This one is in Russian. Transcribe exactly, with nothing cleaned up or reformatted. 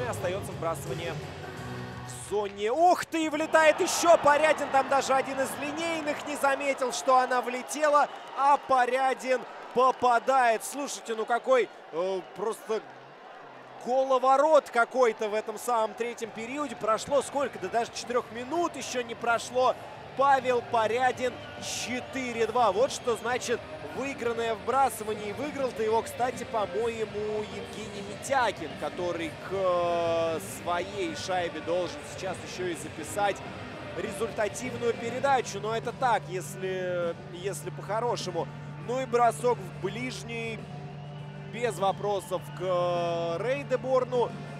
и остается вбрасывание в зоне. Ух ты, и влетает еще Порядин. Там даже один из линейных не заметил, что она влетела, а Порядин попадает. Слушайте, ну какой э, просто головорот какой-то в этом самом третьем периоде. Прошло сколько? Да даже четырех минут еще не прошло. Павел Порядин четыре два. Вот что значит выигранное вбрасывание. И выиграл-то его, кстати, по-моему, Евгений Митякин, который к своей шайбе должен сейчас еще и записать результативную передачу. Но это так, если, если по-хорошему. Ну и бросок в ближний. Без вопросов к Рейдеборну.